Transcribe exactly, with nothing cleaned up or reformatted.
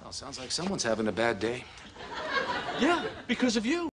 Well, sounds like someone's having a bad day. Yeah, because of you.